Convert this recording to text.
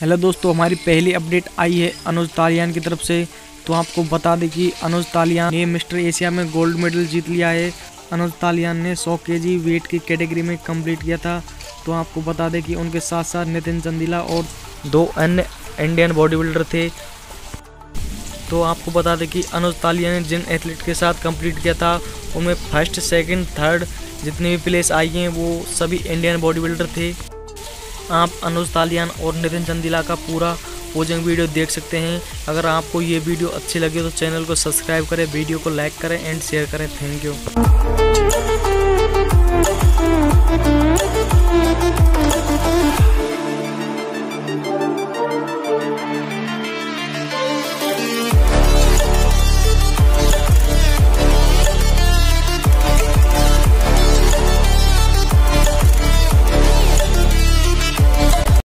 Hello दोस्तों, हमारी पहली अपडेट आई है अनुज तालियान की तरफ से। तो आपको बता दें कि अनुज तालियान ने मिस्टर एशिया में गोल्ड मेडल जीत लिया है। अनुज तालियान ने 100 केजी वेट की कैटेगरी में कंप्लीट किया था। तो आपको बता दें कि उनके साथ साथ नितिन चंदीला और 2 अन्य इंडियन बॉडी बिल्डर थे। तो आपको बता दें कि अनुज तालियान ने जिन एथलीट के साथ कंप्लीट किया था उनमें फर्स्ट, सेकंड, थर्ड जितनी भी प्लेस आई हैं वो सभी इंडियन बॉडी बिल्डर थे। आप अनुज तालियान और नितिन चंदीला का पूरा पोजिंग वीडियो देख सकते हैं। अगर आपको ये वीडियो अच्छी लगी तो चैनल को सब्सक्राइब करें, वीडियो को लाइक करें एंड शेयर करें। Thank you.